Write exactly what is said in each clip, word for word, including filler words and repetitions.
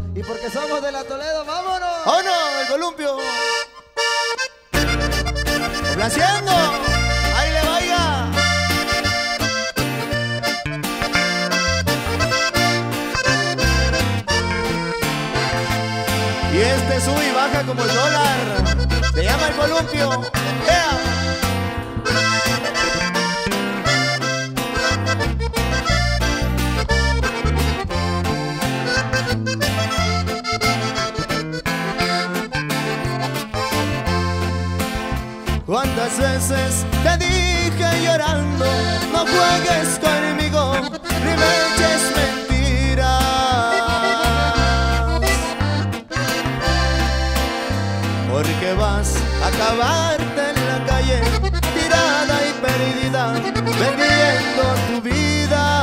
Y porque somos de la Toledo, vámonos. ¡Oh no! ¡El columpio! ¡Complaciendo! ¡Ahí le vaya! Y este sube y baja como el dólar. Se llama el columpio. ¡Ea! ¿Cuántas veces te dije llorando, no juegues conmigo, ni me eches mentiras? Porque vas a acabarte en la calle, tirada y perdida, vendiendo tu vida.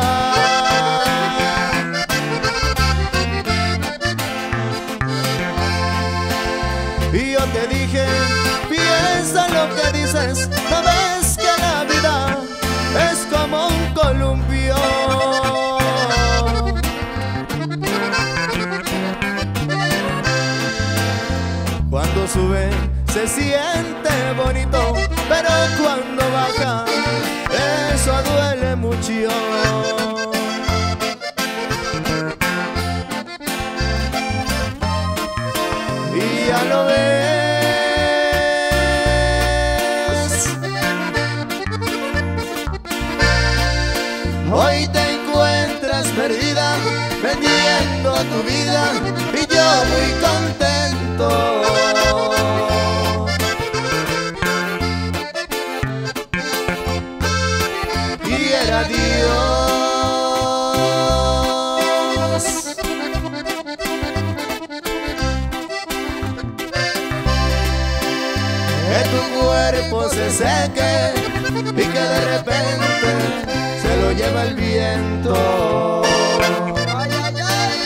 Y yo te dije, piensa lo que dices, no ves que la vida es como un columpio. Cuando sube se siente bonito, pero cuando baja eso duele mucho. Y ya lo ves, hoy te encuentras perdida, vendiendo tu vida, y yo muy contento. Y era Dios que tu cuerpo se seque y que de repente se lo lleva el viento. Ay, ay, ay.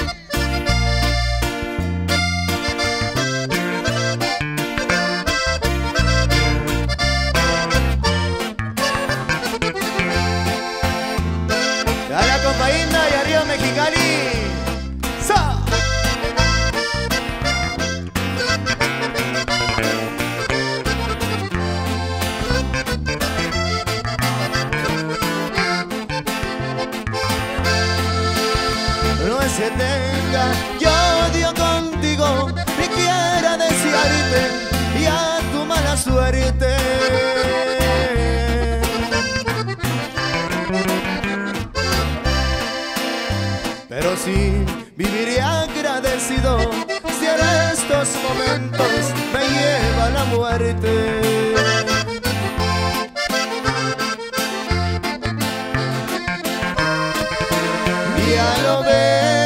A la copaína y arriba Mexicali. ¡Sa! No es que tenga yo odio contigo, ni quiera desearte y a tu mala suerte. Pero sí viviré agradecido si en estos momentos me lleva la muerte. Ya lo ves,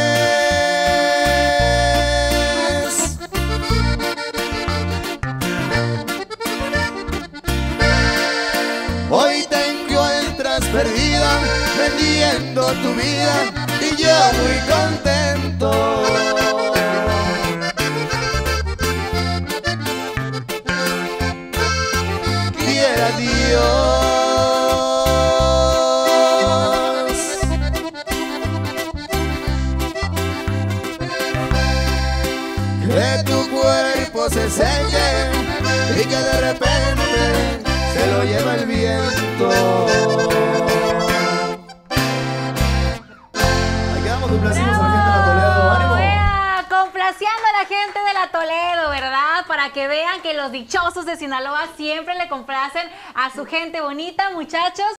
hoy te encuentras perdida, vendiendo tu vida, y yo muy contento. Quiera Dios que tu cuerpo se seque y que de repente se lo lleva el viento. Ahí quedamos, complacimos a la gente de la Toledo. ¡Ánimo! Vea, complaciendo a la gente de la Toledo, ¿verdad? Para que vean que los dichosos de Sinaloa siempre le complacen a su gente bonita, muchachos.